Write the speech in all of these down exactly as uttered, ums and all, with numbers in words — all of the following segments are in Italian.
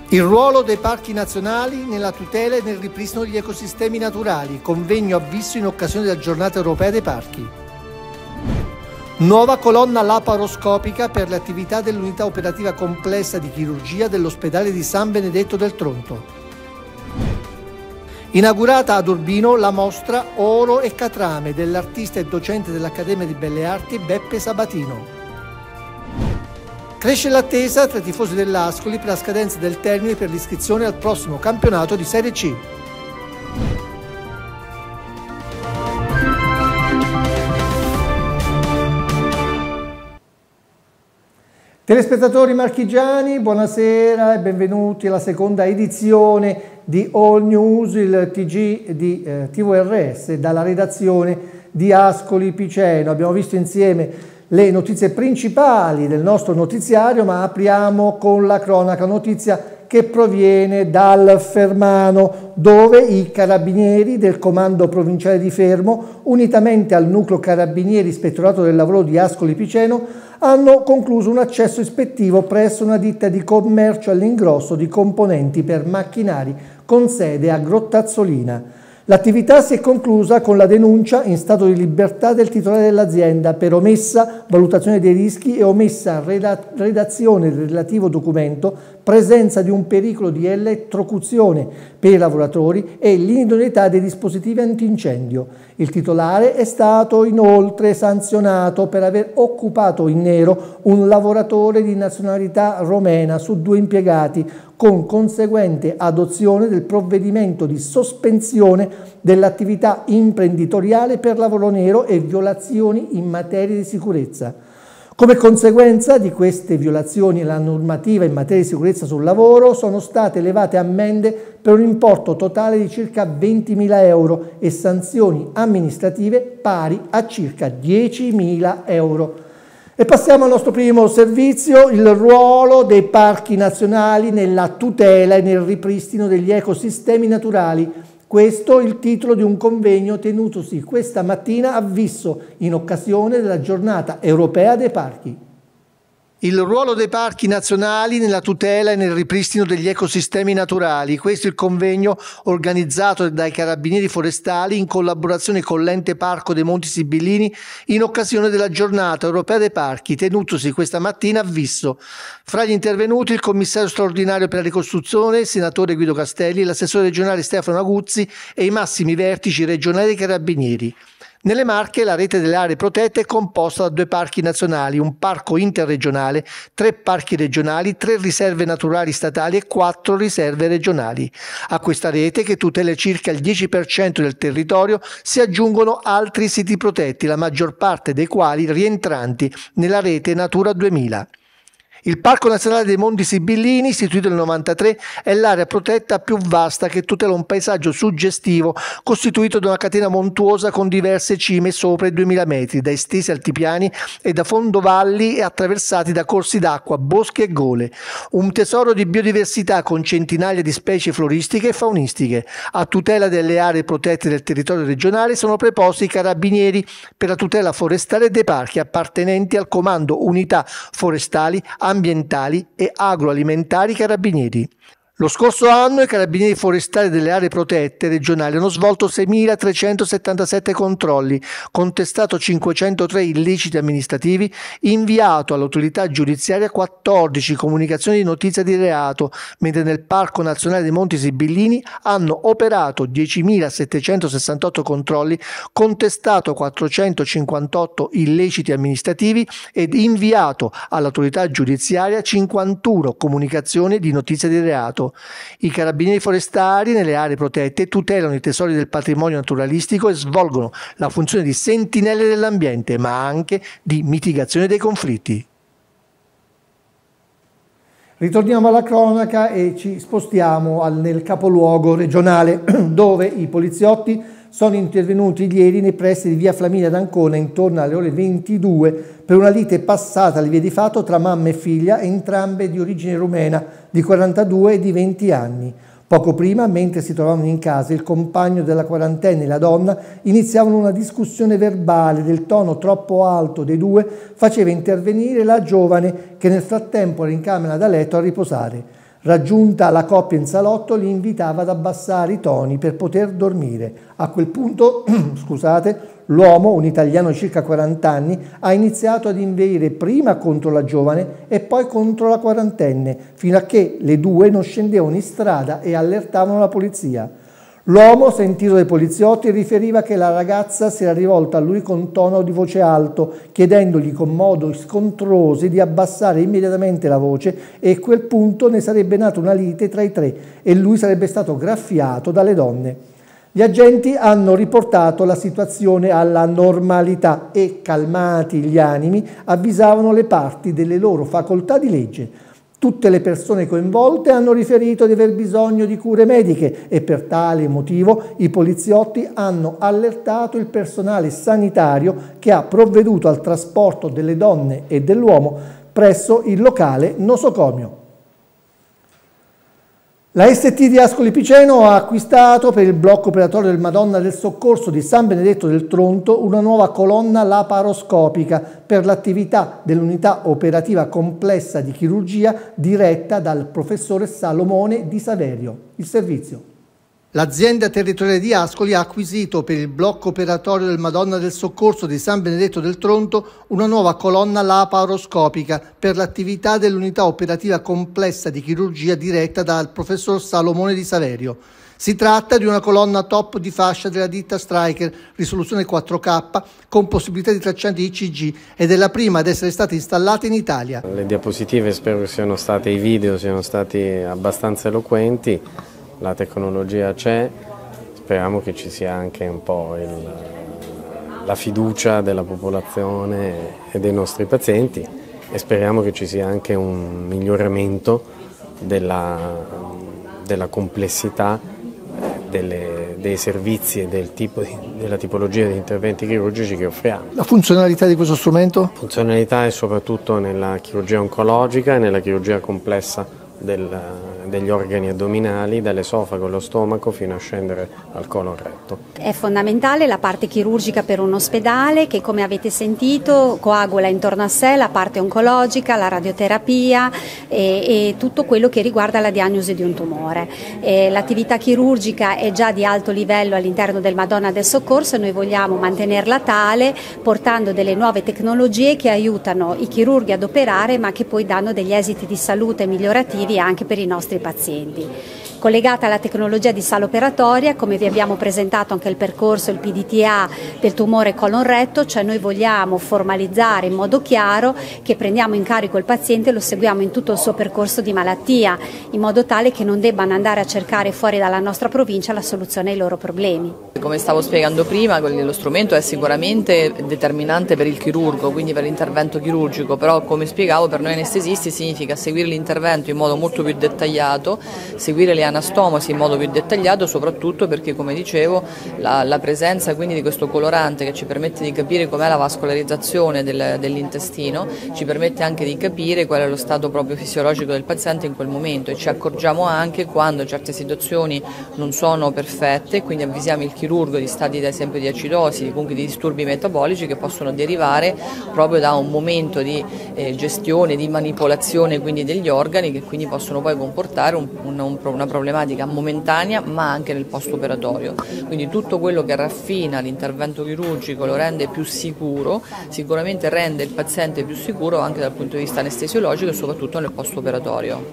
Il ruolo dei parchi nazionali nella tutela e nel ripristino degli ecosistemi naturali, convegno a Visso in occasione della giornata europea dei parchi. Nuova colonna laparoscopica per le attività dell'unità operativa complessa di chirurgia dell'ospedale di San Benedetto del Tronto. Inaugurata ad Urbino la mostra Oro e Catrame dell'artista e docente dell'Accademia di Belle Arti Beppe Sabatino. Cresce l'attesa tra i tifosi dell'Ascoli per la scadenza del termine per l'iscrizione al prossimo campionato di Serie C. Telespettatori marchigiani, buonasera e benvenuti alla seconda edizione di All News, il T G di eh, T V R S, dalla redazione di Ascoli Piceno. Abbiamo visto insieme le notizie principali del nostro notiziario, ma apriamo con la cronaca, notizia che proviene dal Fermano, dove i carabinieri del Comando Provinciale di Fermo, unitamente al Nucleo Carabinieri Ispettorato del Lavoro di Ascoli Piceno, hanno concluso un accesso ispettivo presso una ditta di commercio all'ingrosso di componenti per macchinari con sede a Grottazzolina. L'attività si è conclusa con la denuncia in stato di libertà del titolare dell'azienda per omessa valutazione dei rischi e omessa redazione del relativo documento, presenza di un pericolo di elettrocuzione per i lavoratori e l'inidoneità dei dispositivi antincendio. Il titolare è stato inoltre sanzionato per aver occupato in nero un lavoratore di nazionalità romena su due impiegati, con conseguente adozione del provvedimento di sospensione dell'attività imprenditoriale per lavoro nero e violazioni in materia di sicurezza. Come conseguenza di queste violazioni alla normativa in materia di sicurezza sul lavoro sono state elevate ammende per un importo totale di circa ventimila euro e sanzioni amministrative pari a circa diecimila euro. E passiamo al nostro primo servizio, il ruolo dei parchi nazionali nella tutela e nel ripristino degli ecosistemi naturali. Questo è il titolo di un convegno tenutosi questa mattina a Visso in occasione della giornata europea dei parchi. Il ruolo dei parchi nazionali nella tutela e nel ripristino degli ecosistemi naturali. Questo è il convegno organizzato dai Carabinieri Forestali in collaborazione con l'Ente Parco dei Monti Sibillini in occasione della giornata europea dei parchi tenutosi questa mattina a Visso. Fra gli intervenuti il commissario straordinario per la ricostruzione, il senatore Guido Castelli, l'assessore regionale Stefano Aguzzi e i massimi vertici regionali dei Carabinieri. Nelle Marche la rete delle aree protette è composta da due parchi nazionali, un parco interregionale, tre parchi regionali, tre riserve naturali statali e quattro riserve regionali. A questa rete, che tutela circa il dieci per cento del territorio, si aggiungono altri siti protetti, la maggior parte dei quali rientranti nella rete Natura duemila. Il Parco Nazionale dei Monti Sibillini, istituito nel novantatré, è l'area protetta più vasta che tutela un paesaggio suggestivo costituito da una catena montuosa con diverse cime sopra i duemila metri, da estesi altipiani e da fondovalli e attraversati da corsi d'acqua, boschi e gole. Un tesoro di biodiversità con centinaia di specie floristiche e faunistiche. A tutela delle aree protette del territorio regionale sono preposti i carabinieri per la tutela forestale dei parchi appartenenti al Comando Unità Forestali, Ambientali e Agroalimentari Carabinieri. Lo scorso anno i Carabinieri Forestali delle aree protette regionali hanno svolto seimilatrecentosettantasette controlli, contestato cinquecentotré illeciti amministrativi, inviato all'autorità giudiziaria quattordici comunicazioni di notizia di reato, mentre nel Parco Nazionale dei Monti Sibillini hanno operato diecimilasettecentosessantotto controlli, contestato quattrocentocinquantotto illeciti amministrativi ed inviato all'autorità giudiziaria cinquantuno comunicazioni di notizia di reato. I carabinieri forestali nelle aree protette tutelano i tesori del patrimonio naturalistico e svolgono la funzione di sentinelle dell'ambiente, ma anche di mitigazione dei conflitti. Ritorniamo alla cronaca e ci spostiamo al, nel capoluogo regionale, dove i poliziotti sono intervenuti ieri nei pressi di via Flaminia d'Ancona intorno alle ore ventidue per una lite passata alle vie di fatto tra mamma e figlia, entrambe di origine rumena, di quarantadue e di venti anni. Poco prima, mentre si trovavano in casa, il compagno della quarantenne e la donna iniziavano una discussione verbale del tono troppo alto dei due, faceva intervenire la giovane che nel frattempo era in camera da letto a riposare. Raggiunta la coppia in salotto, li invitava ad abbassare i toni per poter dormire. A quel punto, scusate, l'uomo, un italiano di circa quaranta anni, ha iniziato ad inveire prima contro la giovane e poi contro la quarantenne, fino a che le due non scendevano in strada e allertavano la polizia. L'uomo, sentito dai poliziotti, riferiva che la ragazza si era rivolta a lui con tono di voce alto, chiedendogli con modi scontrosi di abbassare immediatamente la voce, e a quel punto ne sarebbe nata una lite tra i tre e lui sarebbe stato graffiato dalle donne. Gli agenti hanno riportato la situazione alla normalità e, calmati gli animi, avvisavano le parti delle loro facoltà di legge. Tutte le persone coinvolte hanno riferito di aver bisogno di cure mediche e per tale motivo i poliziotti hanno allertato il personale sanitario che ha provveduto al trasporto delle donne e dell'uomo presso il locale nosocomio. La S T di Ascoli Piceno ha acquistato per il blocco operatorio del Madonna del Soccorso di San Benedetto del Tronto una nuova colonna laparoscopica per l'attività dell'unità operativa complessa di chirurgia diretta dal professore Salomone Di Saverio. Il servizio. L'azienda territoriale di Ascoli ha acquisito per il blocco operatorio del Madonna del Soccorso di San Benedetto del Tronto una nuova colonna laparoscopica per l'attività dell'unità operativa complessa di chirurgia diretta dal professor Salomone Di Saverio. Si tratta di una colonna top di fascia della ditta Stryker, risoluzione quattro K, con possibilità di tracciamento di I C G, ed è la prima ad essere stata installata in Italia. Le diapositive spero che siano state, i video siano stati abbastanza eloquenti. La tecnologia c'è, speriamo che ci sia anche un po' il, la fiducia della popolazione e dei nostri pazienti e speriamo che ci sia anche un miglioramento della, della complessità delle, dei servizi e del tipo di, della tipologia di interventi chirurgici che offriamo. La funzionalità di questo strumento? La funzionalità è soprattutto nella chirurgia oncologica e nella chirurgia complessa Del, degli organi addominali, dall'esofago allo stomaco fino a scendere al colon retto. È fondamentale la parte chirurgica per un ospedale che, come avete sentito, coagula intorno a sé la parte oncologica, la radioterapia e, e tutto quello che riguarda la diagnosi di un tumore. L'attività chirurgica è già di alto livello all'interno del Madonna del Soccorso e noi vogliamo mantenerla tale, portando delle nuove tecnologie che aiutano i chirurghi ad operare ma che poi danno degli esiti di salute migliorativi anche per i nostri pazienti. Collegata alla tecnologia di sala operatoria, come vi abbiamo presentato anche il percorso, il P D T A del tumore colon retto, cioè noi vogliamo formalizzare in modo chiaro che prendiamo in carico il paziente e lo seguiamo in tutto il suo percorso di malattia, in modo tale che non debbano andare a cercare fuori dalla nostra provincia la soluzione ai loro problemi. Come stavo spiegando prima, lo strumento è sicuramente determinante per il chirurgo, quindi per l'intervento chirurgico, però come spiegavo per noi anestesisti significa seguire l'intervento in modo molto più dettagliato, seguire le anastomosi in modo più dettagliato, soprattutto perché, come dicevo, la, la presenza quindi di questo colorante che ci permette di capire com'è la vascolarizzazione del, dell'intestino, ci permette anche di capire qual è lo stato proprio fisiologico del paziente in quel momento, e ci accorgiamo anche quando certe situazioni non sono perfette, quindi avvisiamo il chirurgo di stati ad esempio di acidosi, comunque di disturbi metabolici che possono derivare proprio da un momento di eh, gestione, di manipolazione quindi degli organi, che quindi possono poi comportare un, un, un, una problematica momentanea ma anche nel post operatorio. Quindi tutto quello che raffina l'intervento chirurgico, lo rende più sicuro, sicuramente rende il paziente più sicuro anche dal punto di vista anestesiologico e soprattutto nel post operatorio.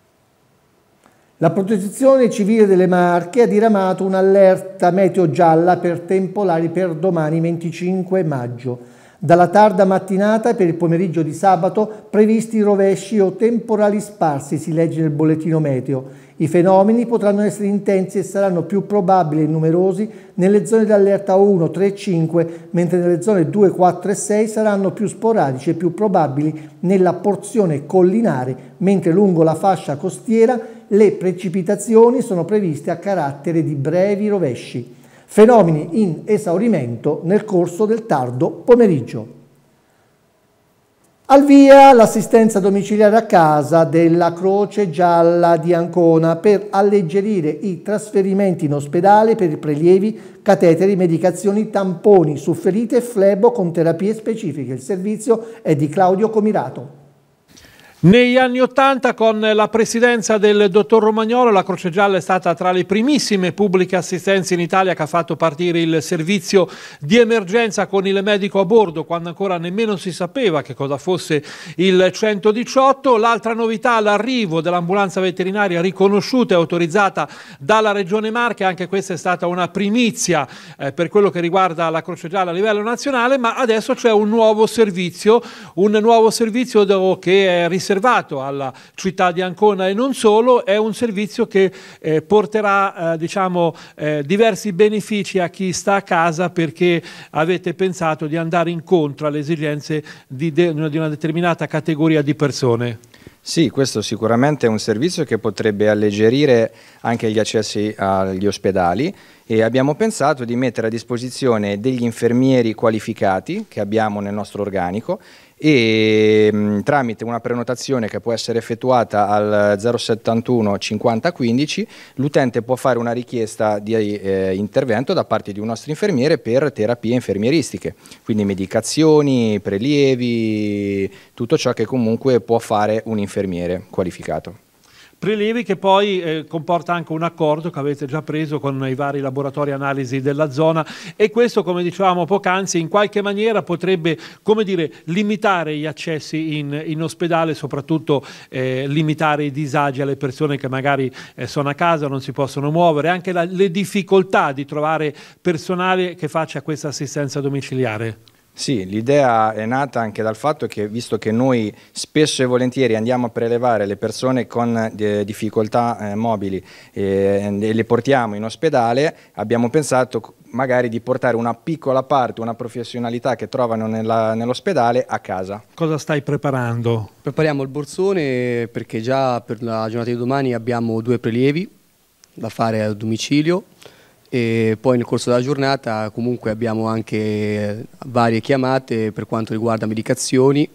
La Protezione Civile delle Marche ha diramato un'allerta meteo gialla per temporali per domani venticinque maggio. Dalla tarda mattinata per il pomeriggio di sabato previsti rovesci o temporali sparsi, si legge nel bollettino meteo. I fenomeni potranno essere intensi e saranno più probabili e numerosi nelle zone d'allerta uno, tre e cinque, mentre nelle zone due, quattro e sei saranno più sporadici e più probabili nella porzione collinare, mentre lungo la fascia costiera le precipitazioni sono previste a carattere di brevi rovesci. Fenomeni in esaurimento nel corso del tardo pomeriggio. Al via l'assistenza domiciliare a casa della Croce Gialla di Ancona per alleggerire i trasferimenti in ospedale per i prelievi, cateteri, medicazioni, tamponi su ferite e flebo con terapie specifiche. Il servizio è di Claudio Comirato. Negli anni Ottanta, con la presidenza del dottor Romagnolo, la Croce Gialla è stata tra le primissime pubbliche assistenze in Italia che ha fatto partire il servizio di emergenza con il medico a bordo, quando ancora nemmeno si sapeva che cosa fosse il centodiciotto. L'altra novità, l'arrivo dell'ambulanza veterinaria riconosciuta e autorizzata dalla Regione Marche. Anche questa è stata una primizia eh, per quello che riguarda la Croce Gialla a livello nazionale, ma adesso c'è un nuovo servizio, un nuovo servizio che è riservato riservato alla città di Ancona e non solo. È un servizio che eh, porterà eh, diciamo, eh, diversi benefici a chi sta a casa, perché avete pensato di andare incontro alle esigenze di, de di una determinata categoria di persone. Sì, questo sicuramente è un servizio che potrebbe alleggerire anche gli accessi agli ospedali, e abbiamo pensato di mettere a disposizione degli infermieri qualificati che abbiamo nel nostro organico, e mh, tramite una prenotazione che può essere effettuata al zero settantuno cinquanta quindici l'utente può fare una richiesta di eh, intervento da parte di un nostro infermiere per terapie infermieristiche, quindi medicazioni, prelievi, tutto ciò che comunque può fare un infermiere qualificato. Prelievi che poi eh, comporta anche un accordo che avete già preso con i vari laboratori analisi della zona, e questo, come dicevamo poc'anzi, in qualche maniera potrebbe, come dire, limitare gli accessi in, in ospedale, soprattutto eh, limitare i disagi alle persone che magari eh, sono a casa, non si possono muovere, anche la, le difficoltà di trovare personale che faccia questa assistenza domiciliare. Sì, l'idea è nata anche dal fatto che, visto che noi spesso e volentieri andiamo a prelevare le persone con eh, difficoltà eh, mobili eh, e le portiamo in ospedale, abbiamo pensato magari di portare una piccola parte, una professionalità che trovano nell'ospedale a casa. Cosa stai preparando? Prepariamo il borsone, perché già per la giornata di domani abbiamo due prelievi da fare a domicilio, e poi nel corso della giornata comunque abbiamo anche varie chiamate per quanto riguarda medicazioni.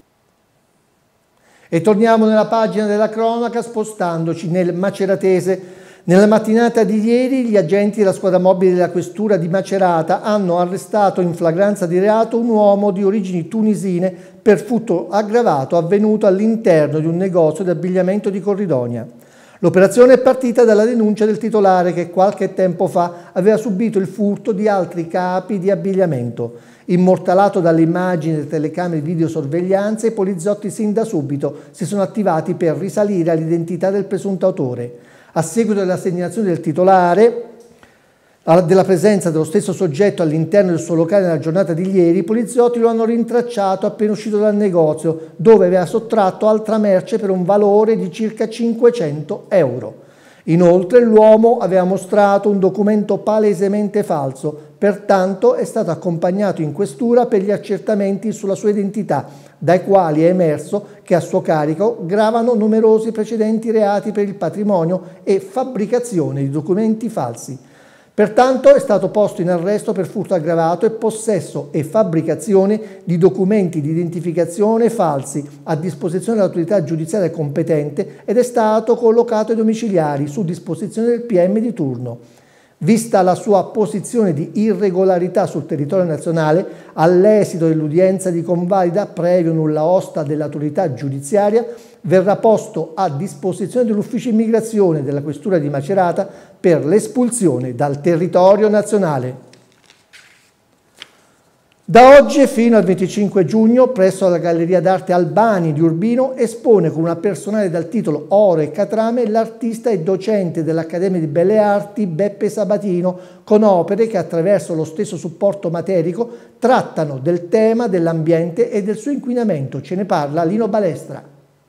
E torniamo nella pagina della cronaca, spostandoci nel Maceratese. Nella mattinata di ieri gli agenti della squadra mobile della questura di Macerata hanno arrestato in flagranza di reato un uomo di origini tunisine per furto aggravato avvenuto all'interno di un negozio di abbigliamento di Corridonia. L'operazione è partita dalla denuncia del titolare che qualche tempo fa aveva subito il furto di altri capi di abbigliamento. Immortalato dalle immagini delle telecamere di videosorveglianza, i poliziotti sin da subito si sono attivati per risalire all'identità del presunto autore. A seguito della segnalazione del titolare della presenza dello stesso soggetto all'interno del suo locale nella giornata di ieri, i poliziotti lo hanno rintracciato appena uscito dal negozio, dove aveva sottratto altra merce per un valore di circa cinquecento euro. Inoltre l'uomo aveva mostrato un documento palesemente falso, pertanto è stato accompagnato in questura per gli accertamenti sulla sua identità, dai quali è emerso che a suo carico gravano numerosi precedenti reati per il patrimonio e fabbricazione di documenti falsi. Pertanto è stato posto in arresto per furto aggravato e possesso e fabbricazione di documenti di identificazione falsi a disposizione dell'autorità giudiziaria competente ed è stato collocato ai domiciliari su disposizione del P M di turno. Vista la sua posizione di irregolarità sul territorio nazionale, all'esito dell'udienza di convalida previo nulla osta dell'autorità giudiziaria, verrà posto a disposizione dell'ufficio immigrazione della questura di Macerata per l'espulsione dal territorio nazionale. Da oggi fino al venticinque giugno, presso la Galleria d'Arte Albani di Urbino, espone con una personale dal titolo Oro e Catrame l'artista e docente dell'Accademia di Belle Arti Beppe Sabatino, con opere che attraverso lo stesso supporto materico trattano del tema dell'ambiente e del suo inquinamento. Ce ne parla Lino Balestra.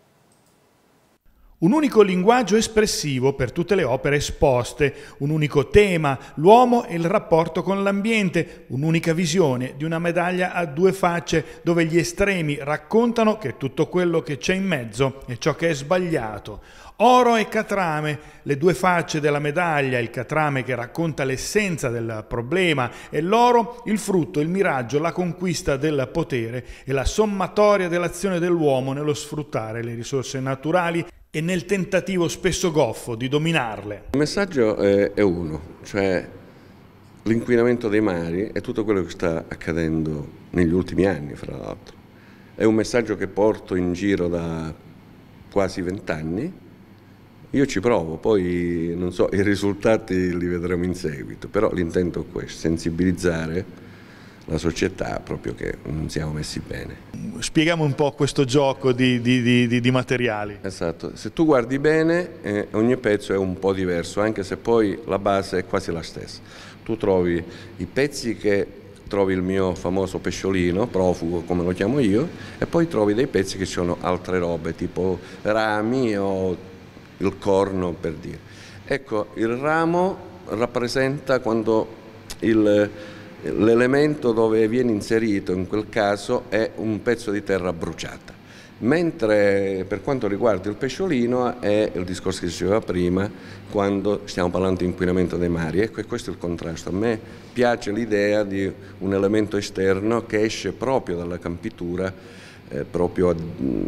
Un unico linguaggio espressivo per tutte le opere esposte, un unico tema, l'uomo e il rapporto con l'ambiente, un'unica visione di una medaglia a due facce dove gli estremi raccontano che tutto quello che c'è in mezzo è ciò che è sbagliato. Oro e catrame, le due facce della medaglia, il catrame che racconta l'essenza del problema e l'oro, il frutto, il miraggio, la conquista del potere e la sommatoria dell'azione dell'uomo nello sfruttare le risorse naturali e nel tentativo spesso goffo di dominarle. Il messaggio è, è uno, cioè l'inquinamento dei mari e tutto quello che sta accadendo negli ultimi anni, fra l'altro. È un messaggio che porto in giro da quasi vent'anni, io ci provo, poi non so, i risultati li vedremo in seguito, però l'intento è questo, sensibilizzare la società proprio che non siamo messi bene. Spieghiamo un po' questo gioco di, di, di, di materiali. Esatto, se tu guardi bene eh, ogni pezzo è un po' diverso, anche se poi la base è quasi la stessa. Tu trovi i pezzi che trovi il mio famoso pesciolino, profugo come lo chiamo io, e poi trovi dei pezzi che sono altre robe, tipo rami o il corno, per dire. Ecco, il ramo rappresenta quando il l'elemento dove viene inserito in quel caso è un pezzo di terra bruciata, mentre per quanto riguarda il pesciolino è il discorso che si diceva prima quando stiamo parlando di inquinamento dei mari. Ecco, e questo è il contrasto. A me piace l'idea di un elemento esterno che esce proprio dalla campitura, eh, proprio,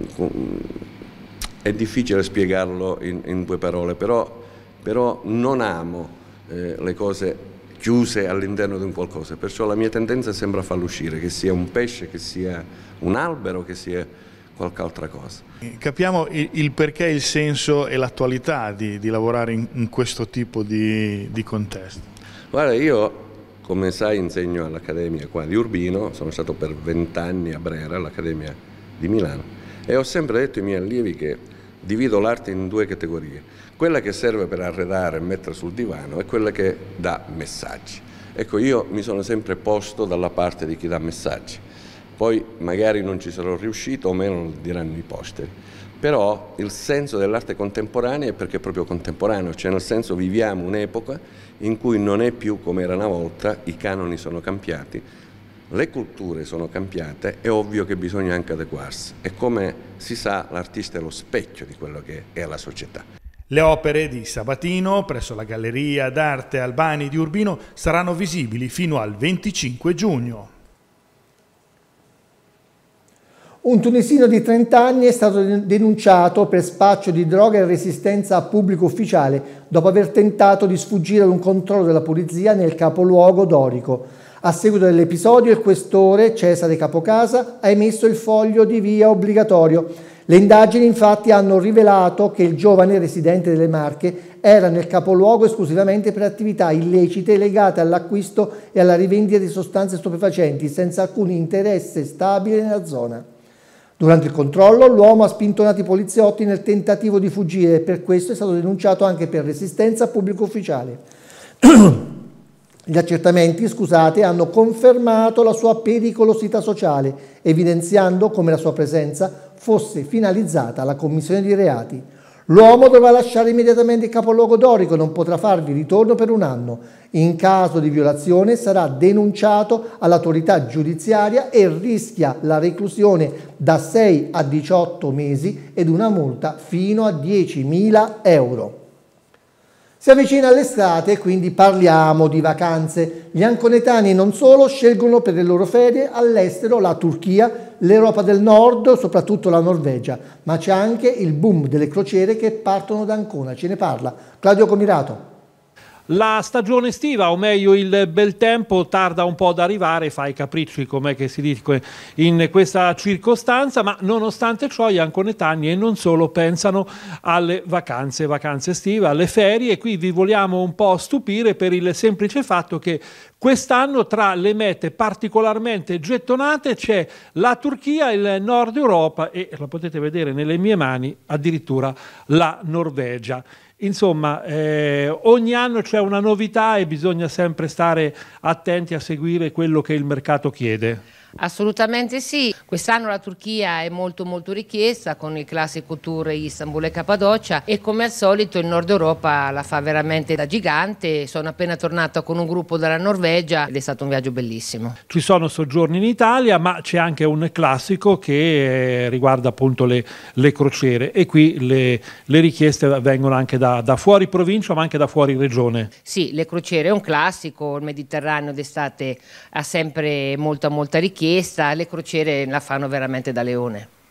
è difficile spiegarlo in, in due parole, però, però non amo eh, le cose chiuse all'interno di un qualcosa, perciò la mia tendenza è sempre a farlo uscire, che sia un pesce, che sia un albero, che sia qualche altra cosa. Capiamo il, il perché, il senso e l'attualità di, di lavorare in, in questo tipo di, di contesto. Guarda, io come sai insegno all'Accademia qua di Urbino, sono stato per vent'anni a Brera, all'Accademia di Milano, e ho sempre detto ai miei allievi che divido l'arte in due categorie. Quella che serve per arredare e mettere sul divano è quella che dà messaggi. Ecco, io mi sono sempre posto dalla parte di chi dà messaggi. Poi magari non ci sarò riuscito o meno, lo diranno i posteri. Però il senso dell'arte contemporanea è perché è proprio contemporaneo, cioè nel senso viviamo un'epoca in cui non è più come era una volta, i canoni sono cambiati, le culture sono cambiate, è ovvio che bisogna anche adeguarsi. E come si sa, l'artista è lo specchio di quello che è la società. Le opere di Sabatino presso la Galleria d'Arte Albani di Urbino saranno visibili fino al venticinque giugno. Un tunisino di trenta anni è stato denunciato per spaccio di droga e resistenza a pubblico ufficiale dopo aver tentato di sfuggire ad un controllo della polizia nel capoluogo dorico. A seguito dell'episodio, il questore Cesare Capocasa ha emesso il foglio di via obbligatorio. Le indagini infatti hanno rivelato che il giovane residente delle Marche era nel capoluogo esclusivamente per attività illecite legate all'acquisto e alla rivendita di sostanze stupefacenti senza alcun interesse stabile nella zona. Durante il controllo l'uomo ha spintonato i poliziotti nel tentativo di fuggire e per questo è stato denunciato anche per resistenza a pubblico ufficiale. Gli accertamenti, scusate, hanno confermato la sua pericolosità sociale, evidenziando come la sua presenza fosse finalizzata alla commissione di reati. L'uomo dovrà lasciare immediatamente il capoluogo dorico e non potrà farvi ritorno per un anno. In caso di violazione sarà denunciato all'autorità giudiziaria e rischia la reclusione da sei a diciotto mesi ed una multa fino a diecimila euro. Si avvicina l'estate e quindi parliamo di vacanze. Gli anconetani non solo scelgono per le loro ferie all'estero la Turchia, l'Europa del Nord, soprattutto la Norvegia, ma c'è anche il boom delle crociere che partono da Ancona. Ce ne parla Claudio Comirato. La stagione estiva, o meglio il bel tempo, tarda un po' ad arrivare, fa i capricci, com'è che si dice in questa circostanza, ma nonostante ciò gli anconetani e non solo pensano alle vacanze, vacanze estive, alle ferie, e qui vi vogliamo un po' stupire per il semplice fatto che quest'anno tra le mete particolarmente gettonate c'è la Turchia, il Nord Europa e, lo potete vedere nelle mie mani, addirittura la Norvegia. Insomma, eh, ogni anno c'è una novità e bisogna sempre stare attenti a seguire quello che il mercato chiede. Assolutamente sì, quest'anno la Turchia è molto molto richiesta con il classico tour Istanbul e Cappadocia e come al solito il Nord Europa la fa veramente da gigante. Sono appena tornata con un gruppo dalla Norvegia ed è stato un viaggio bellissimo. Ci sono soggiorni in Italia, ma c'è anche un classico che eh, riguarda appunto le, le crociere e qui le, le richieste vengono anche da, da fuori provincia ma anche da fuori regione. Sì, le crociere è un classico, il Mediterraneo d'estate ha sempre molta molta richiesta. Le crociere la fanno veramente da leone.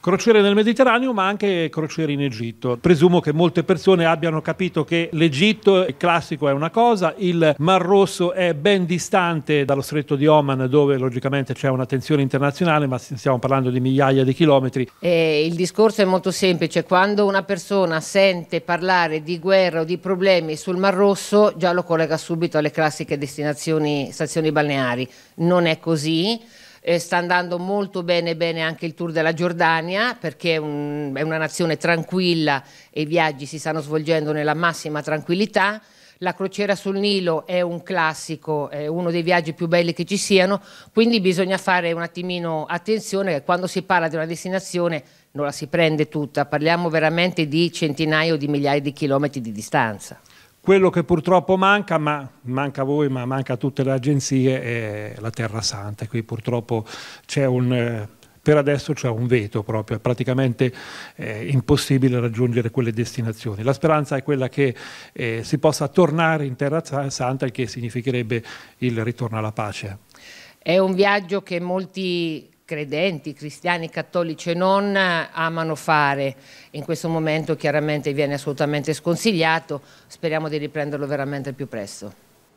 Crociere nel Mediterraneo, ma anche crociere in Egitto. Presumo che molte persone abbiano capito che l'Egitto, il classico, è una cosa, il Mar Rosso è ben distante dallo Stretto di Oman, dove logicamente c'è una tensione internazionale, ma stiamo parlando di migliaia di chilometri. Eh, il discorso è molto semplice: quando una persona sente parlare di guerra o di problemi sul Mar Rosso, già lo collega subito alle classiche destinazioni, stazioni balneari. Non è così. Eh, sta andando molto bene, bene anche il tour della Giordania, perché è, un, è una nazione tranquilla e i viaggi si stanno svolgendo nella massima tranquillità. La crociera sul Nilo è un classico, è uno dei viaggi più belli che ci siano, quindi bisogna fare un attimino attenzione che quando si parla di una destinazione non la si prende tutta, parliamo veramente di centinaia o di migliaia di chilometri di distanza. Quello che purtroppo manca, ma manca a voi, ma manca a tutte le agenzie, è la Terra Santa. Qui purtroppo c'è un, eh, per adesso c'è un veto proprio, è praticamente eh, impossibile raggiungere quelle destinazioni. La speranza è quella che eh, si possa tornare in Terra Santa, il che significherebbe il ritorno alla pace. È un viaggio che molti credenti, cristiani, cattolici e non, amano fare. In questo momento chiaramente viene assolutamente sconsigliato, speriamo di riprenderlo veramente al più presto.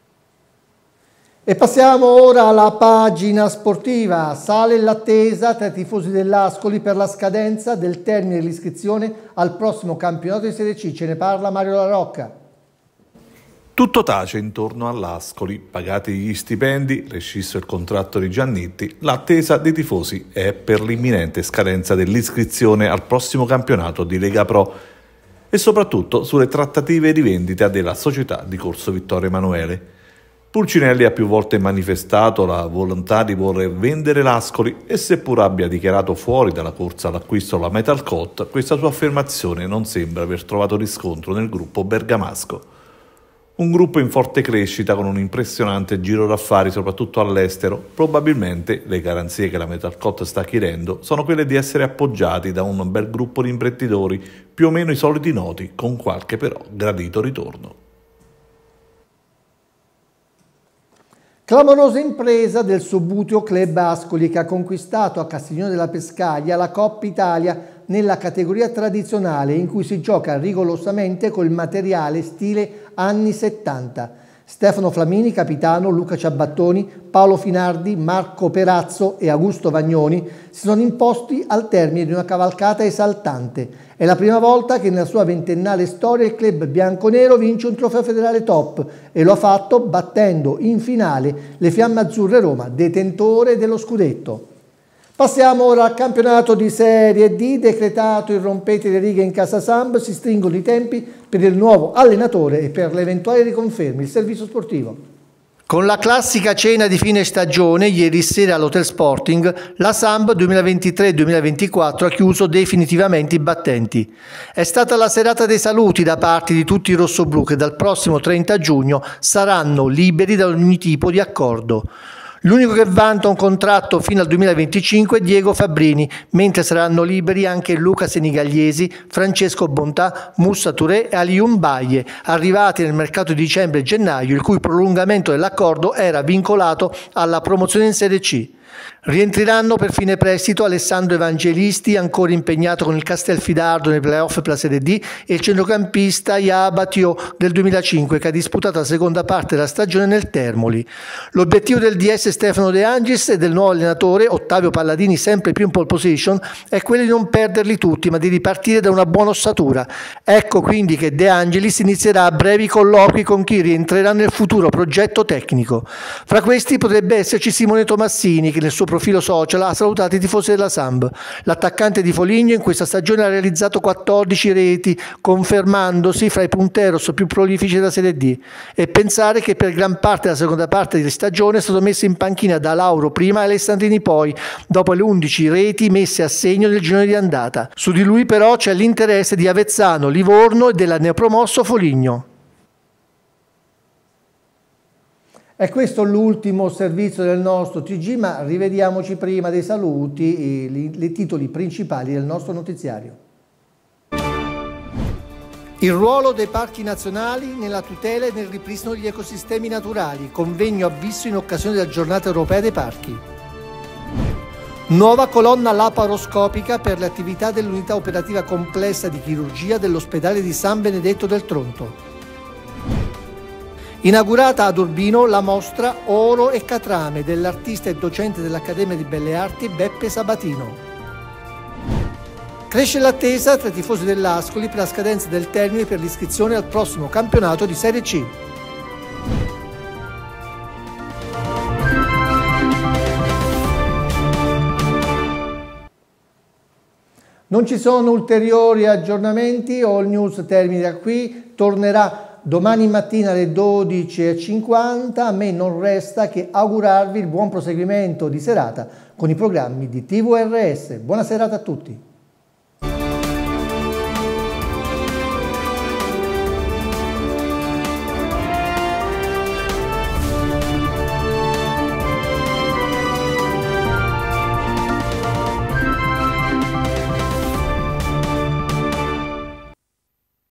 E passiamo ora alla pagina sportiva. Sale l'attesa tra i tifosi dell'Ascoli per la scadenza del termine dell'iscrizione al prossimo campionato di Serie C. Ce ne parla Mario La Rocca. Tutto tace intorno all'Ascoli, pagati gli stipendi, rescisso il contratto di Giannitti, l'attesa dei tifosi è per l'imminente scadenza dell'iscrizione al prossimo campionato di Lega Pro e soprattutto sulle trattative di vendita della società di Corso Vittorio Emanuele. Pulcinelli ha più volte manifestato la volontà di voler vendere l'Ascoli e seppur abbia dichiarato fuori dalla corsa all'acquisto la Metalcott, questa sua affermazione non sembra aver trovato riscontro nel gruppo bergamasco. Un gruppo in forte crescita con un impressionante giro d'affari soprattutto all'estero. Probabilmente le garanzie che la Metalcott sta chiedendo sono quelle di essere appoggiati da un bel gruppo di imprenditori, più o meno i soliti noti, con qualche però gradito ritorno. Clamorosa impresa del Subbuteo Club Ascoli, che ha conquistato a Castiglione della Pescaia la Coppa Italia nella categoria tradizionale, in cui si gioca rigorosamente col materiale stile anni settanta. Stefano Flamini, capitano, Luca Ciabattoni, Paolo Finardi, Marco Perazzo e Augusto Vagnoni si sono imposti al termine di una cavalcata esaltante. È la prima volta che nella sua ventennale storia il club bianconero vince un trofeo federale top e lo ha fatto battendo in finale le Fiamme Azzurre Roma, detentore dello scudetto. Passiamo ora al campionato di Serie D, decretato il rompete le righe in casa Samb, si stringono i tempi per il nuovo allenatore e per le eventuali riconferme, il servizio sportivo. Con la classica cena di fine stagione, ieri sera all'Hotel Sporting, la Samb duemilaventitré duemilaventiquattro ha chiuso definitivamente i battenti. È stata la serata dei saluti da parte di tutti i rossoblù che dal prossimo trenta giugno saranno liberi da ogni tipo di accordo. L'unico che vanta un contratto fino al duemilaventicinque è Diego Fabbrini, mentre saranno liberi anche Luca Senigagliesi, Francesco Bontà, Moussa Touré e Alioune Baye, arrivati nel mercato di dicembre e gennaio, il cui prolungamento dell'accordo era vincolato alla promozione in Serie C. Rientreranno per fine prestito Alessandro Evangelisti, ancora impegnato con il Castelfidardo nei playoff per la Serie D, e il centrocampista Yaba Tio del duemilacinque, che ha disputato la seconda parte della stagione nel Termoli. L'obiettivo del D S Stefano De Angelis e del nuovo allenatore Ottavio Palladini, sempre più in pole position, è quello di non perderli tutti, ma di ripartire da una buona ossatura. Ecco quindi che De Angelis inizierà a brevi colloqui con chi rientrerà nel futuro progetto tecnico. Fra questi potrebbe esserci Simone Tomassini, che nel suo profilo social ha salutato i tifosi della Samb. L'attaccante di Foligno in questa stagione ha realizzato quattordici reti, confermandosi fra i punteros più prolifici della Serie D. E pensare che per gran parte della seconda parte di stagione è stato messo in panchina da Lauro prima e Alessandrini poi, dopo le undici reti messe a segno nel girone di andata. Su di lui però c'è l'interesse di Avezzano, Livorno e della neopromosso Foligno. È questo l'ultimo servizio del nostro T G, ma rivediamoci prima dei saluti i titoli principali del nostro notiziario. Il ruolo dei parchi nazionali nella tutela e nel ripristino degli ecosistemi naturali, convegno avviso in occasione della giornata europea dei parchi. Nuova colonna laparoscopica per le attività dell'unità operativa complessa di chirurgia dell'ospedale di San Benedetto del Tronto. Inaugurata ad Urbino la mostra Oro e Catrame dell'artista e docente dell'Accademia di Belle Arti Beppe Sabatino. Cresce l'attesa tra i tifosi dell'Ascoli per la scadenza del termine per l'iscrizione al prossimo campionato di Serie C. Non ci sono ulteriori aggiornamenti, All News termina qui, tornerà domani mattina alle dodici e cinquanta. A me non resta che augurarvi il buon proseguimento di serata con i programmi di T V R S. Buona serata a tutti.